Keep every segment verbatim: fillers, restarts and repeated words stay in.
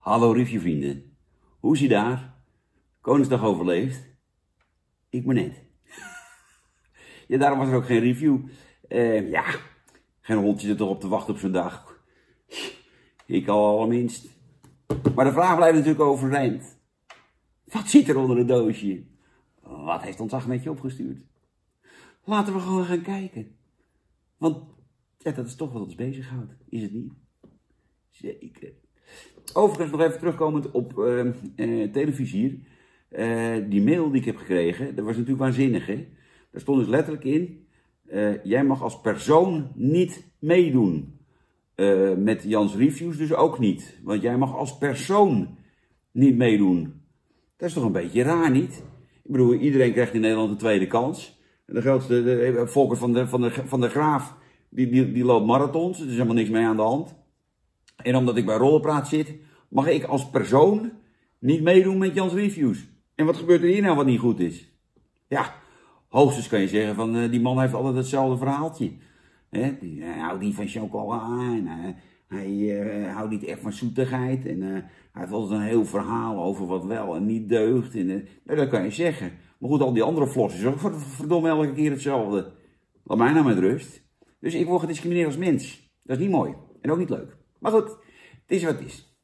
Hallo reviewvrienden, hoe is ie daar? Koningsdag overleefd? Ik maar net. Ja, daarom was er ook geen review. Uh, ja, geen hondje er toch op te wachten op zo'n dag. Ik al allerminst. Maar de vraag blijft natuurlijk overeind. Wat zit er onder het doosje? Wat heeft ons Ahmedje opgestuurd? Laten we gewoon gaan kijken. Want ja, dat is toch wat ons bezighoudt, is het niet? Zeker. Overigens nog even terugkomend op uh, uh, televisie hier. Uh, die mail die ik heb gekregen, dat was natuurlijk waanzinnig, hè? Daar stond dus letterlijk in, uh, jij mag als persoon niet meedoen. Uh, met Jans Reviews dus ook niet. Want jij mag als persoon niet meedoen. Dat is toch een beetje raar, niet? Ik bedoel, iedereen krijgt in Nederland een tweede kans. De grootste, de, de, Volker van de, van de, van de Graaf, die, die, die loopt marathons. Er is helemaal niks mee aan de hand. En omdat ik bij Rollenpraat zit, mag ik als persoon niet meedoen met Jans Reviews. En wat gebeurt er hier nou wat niet goed is? Ja, hoogstens kan je zeggen van, uh, die man heeft altijd hetzelfde verhaaltje. He, die, hij houdt niet van chocola en uh, hij uh, houdt niet echt van zoetigheid. En uh, hij heeft altijd een heel verhaal over wat wel en niet deugt. En, uh, nou, dat kan je zeggen. Maar goed, al die andere flossen is ook verdomme elke keer hetzelfde. Laat mij nou met rust. Dus ik word gediscrimineerd als mens. Dat is niet mooi. En ook niet leuk. Maar goed, het is wat het is.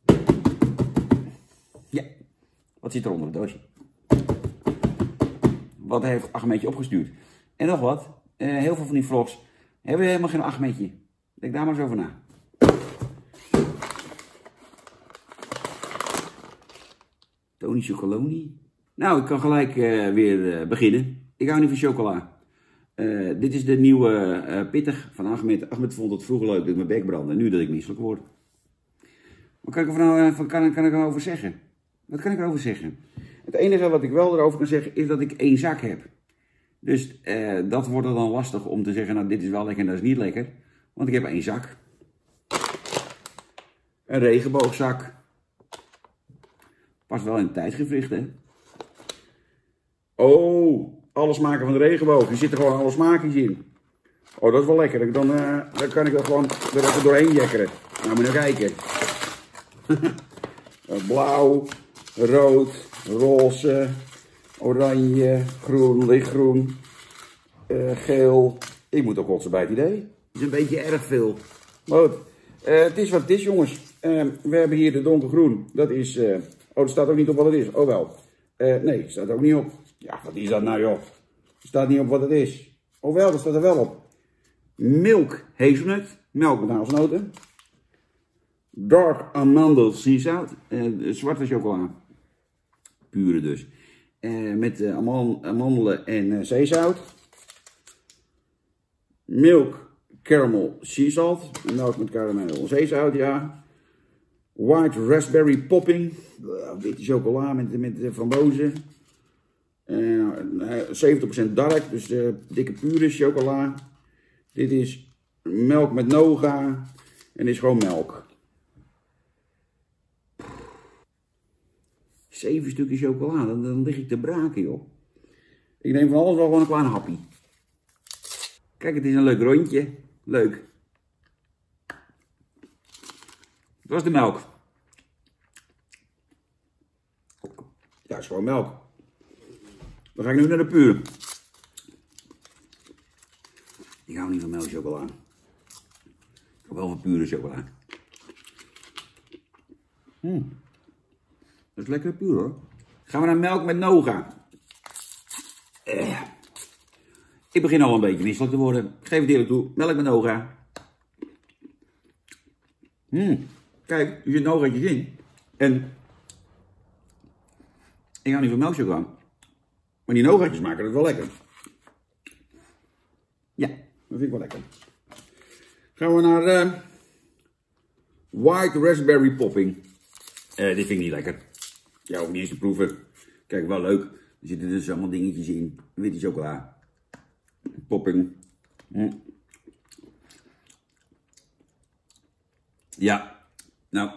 Ja, wat zit er onder het doosje? Wat heeft Ahmedje opgestuurd? En nog wat, uh, heel veel van die vlogs hebben helemaal geen Ahmedje. Denk daar maar eens over na. Tony Chocoloni. Nou, ik kan gelijk uh, weer uh, beginnen. Ik hou niet van chocola. Uh, dit is de nieuwe uh, pittig van Ahmed. Ahmed vond het vroeger leuk dat ik mijn bek brandde. En nu dat ik misselijk word. Wat kan ik er nou, uh, kan, kan ik erover zeggen? Wat kan ik erover zeggen? Het enige wat ik wel erover kan zeggen is dat ik één zak heb. Dus uh, dat wordt er dan lastig om te zeggen, nou dit is wel lekker en dat is niet lekker. Want ik heb één zak. Een regenboogzak. Past wel in het tijdsgevricht, hè. Oh, alle smaken van de regenboog. Er zitten gewoon alle smaakjes in. Oh, dat is wel lekker. Dan, uh, dan kan ik er gewoon er even doorheen jekkeren. Nou, moet je nou kijken. Blauw, rood, roze, oranje, groen, lichtgroen, uh, geel. Ik moet ook kotsen bij het idee. Het is een beetje erg veel. Maar goed, uh, het is wat het is, jongens. Uh, we hebben hier de donkergroen. Dat is... Uh, oh, er staat ook niet op wat het is. Oh wel. Uh, nee, staat ook niet op. Ja, wat is dat nou, joh? Er staat niet op wat het is. Oh wel, dat staat er wel op. Milk hazelnut. Melk met hazelnoten. Dark amandel sea zout. Uh, zwarte chocola. Pure dus. Uh, met uh, amandelen en uh, zeezout. Milk caramel sea salt. Melk met karamel en zeezout, ja. White raspberry popping. Uh, witte chocola met, met uh, frambozen. Uh, zeventig procent dark, dus uh, dikke pure chocola. Dit is melk met noga. En dit is gewoon melk. Zeven stukjes chocola, dan, dan lig ik te braken, joh. Ik neem van alles wel gewoon een klein happie. Kijk, het is een leuk rondje. Leuk. Dat was de melk. Ja, het is gewoon melk. Dan ga ik nu naar de puur. Ik hou niet van melkchocola. Ik hou wel van pure chocola. Hmm. Dat is lekker puur, hoor. Gaan we naar melk met noga. Eh. Ik begin al een beetje misselijk te worden. Ik geef het eerlijk toe. Melk met noga. Hmm. Kijk, er zit nogaatjes in. En ik hou niet van melkchocola. Maar die nogaatjes maken het wel lekker. Ja, dat vind ik wel lekker. Gaan we naar uh, White Raspberry Popping. Uh, dit vind ik niet lekker. Ja, ook niet eens te proeven. Kijk, wel leuk. Er zitten dus allemaal dingetjes in. Witte chocola. Popping. Hm. Ja, nou.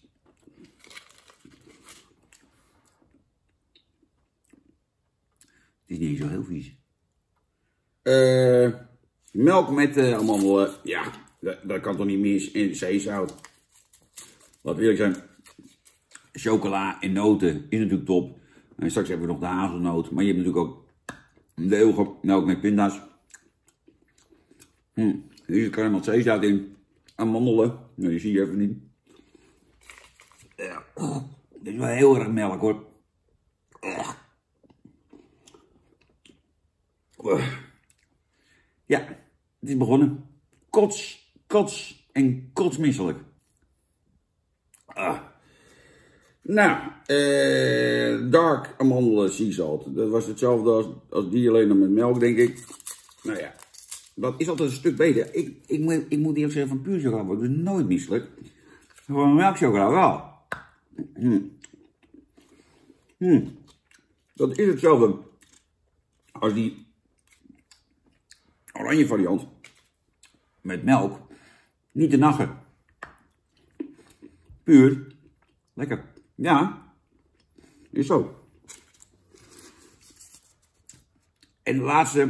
Het is niet zo heel vies. Uh, melk met uh, amandelen. Ja, dat, dat kan toch niet mis. En zeezout. Laten we eerlijk zijn. chocola en noten is natuurlijk top. En straks hebben we nog de hazelnoot. Maar je hebt natuurlijk ook de eeuwige melk met pinda's. Hm. Hier zit caramel zeezout in. Amandelen. Nou, die zie je even niet. Ja. Dit is wel heel erg melk hoor. Ja, het is begonnen. Kots, kots en kotsmisselijk. Ah. Nou, eh, dark amandelen sea salt. Dat was hetzelfde als, als die, alleen dan met melk, denk ik. Nou ja, dat is altijd een stuk beter. Ik, ik, moet, ik moet eerlijk zeggen, van puur chocola wordt dus nooit misselijk. Gewoon melkchocola wel. Hmm. Hmm. Dat is hetzelfde als die oranje variant met melk. Niet te nachen. Puur. Lekker. Ja. Is zo. En de laatste.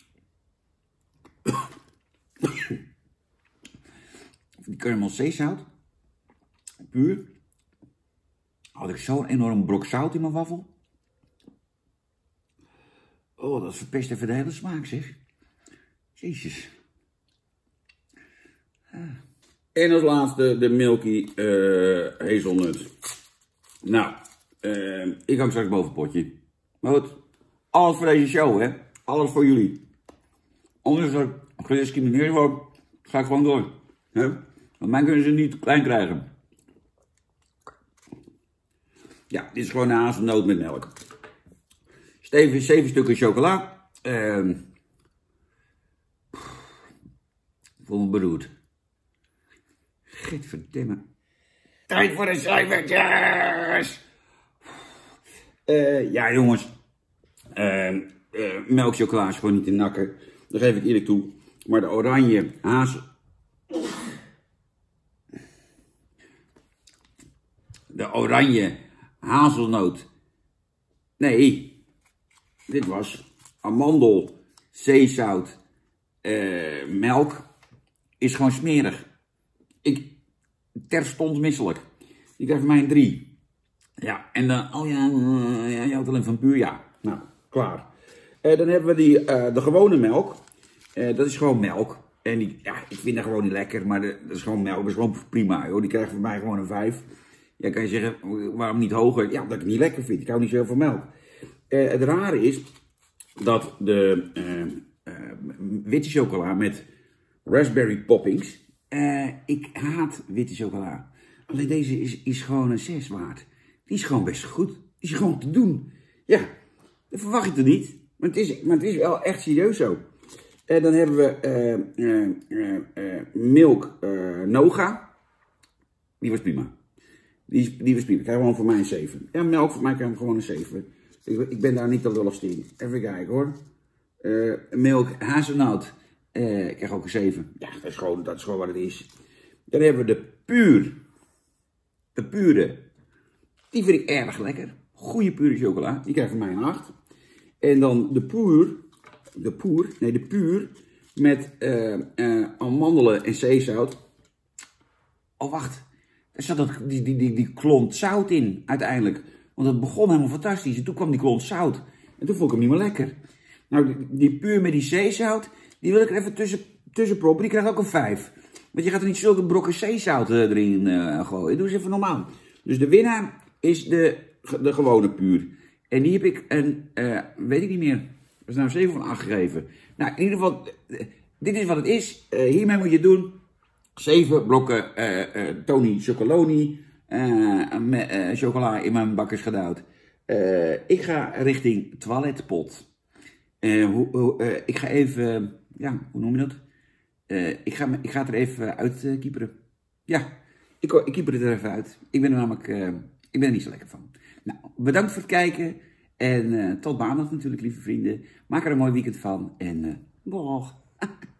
Die caramel zeezout. Puur. Had ik zo'n enorm brok zout in mijn wafel. Oh, dat verpest even de hele smaak, zeg. Jezus. Ah. En als laatste de Milky uh, hazelnut. Nou, uh, ik hang straks boven het potje. Maar goed, alles voor deze show, hè. Alles voor jullie. Anders als ik gediscrimineerd word, ga ik gewoon door. Hè? Want mij kunnen ze niet klein krijgen. Ja, dit is gewoon een hazelnoot met melk. Steven, zeven stukken chocola. Uh, voel me beroerd. Gietverdimme. Tijd voor de cijfertjes! Uh, ja, jongens. Uh, uh, melkchocola is gewoon niet te nakken. Dat geef ik eerlijk toe. Maar de oranje hazel... De oranje hazelnoot. Nee. Dit was amandel, zeezout, uh, melk. Is gewoon smerig. Ik, terstond misselijk. Die krijgt van mij een drie. Ja, en dan, oh ja, uh, ja, je houdt alleen van puur, ja. Nou, klaar. Uh, dan hebben we die, uh, de gewone melk. Uh, dat is gewoon melk. En die, ja, ik vind dat gewoon niet lekker, maar de, dat is gewoon melk. Dat is gewoon prima, joh. Die krijgt van mij gewoon een vijf. Ja, kan je zeggen, waarom niet hoger? Ja, omdat ik het niet lekker vind. Ik hou niet zo van melk. Uh, het rare is dat de uh, uh, witte chocola met raspberry poppings. Uh, ik haat witte chocola. Alleen deze is, is gewoon een zes waard. Die is gewoon best goed. Die is gewoon te doen. Ja, dat verwacht ik er niet. Maar het is, maar het is wel echt serieus zo. En dan hebben we uh, uh, uh, uh, Milk uh, Noga. Die was prima. Die, die was prima. Ik krijg gewoon voor mij een zeven. Ja, melk voor mij krijg ik gewoon een zeven. Ik, ik ben daar niet te lullig in. Even kijken hoor. Uh, milk hazelnoot. Uh, ik krijg ook een zeven. Ja, dat is, gewoon, dat is gewoon wat het is. Dan hebben we de puur. De pure. Die vind ik erg lekker. Goeie pure chocola. Die krijgt van mij een acht. En dan de puur. De puur. Nee, de puur. Met uh, uh, amandelen en zeezout. Oh, wacht. Er zat dat, die, die, die, die klont zout in, uiteindelijk. Want het begon helemaal fantastisch. En toen kwam die klont zout. En toen vond ik hem niet meer lekker. Nou, die, die puur met die zeezout, die wil ik er even tussen, tussen proppen. Die krijgt ook een vijf. Want je gaat er niet zulke brokken zeezout erin uh, gooien. Doe eens even normaal. Dus de winnaar is de, de gewone puur. En die heb ik een, uh, weet ik niet meer. Dat is nou zeven van acht gegeven. Nou, in ieder geval, uh, dit is wat het is. Uh, hiermee moet je het doen. zeven blokken uh, uh, Tony Chocoloni uh, met uh, chocola in mijn bakkers gedouwd. Uh, ik ga richting toiletpot. Uh, hoe, hoe, uh, ik ga even, uh, ja, hoe noem je dat? Uh, ik, ga, ik ga het er even uit uh, kieperen. Ja, ik, ik kieper het er even uit. Ik ben er namelijk, uh, ik ben er niet zo lekker van. Nou, bedankt voor het kijken. En uh, tot maandag natuurlijk, lieve vrienden. Maak er een mooi weekend van. En uh, boog.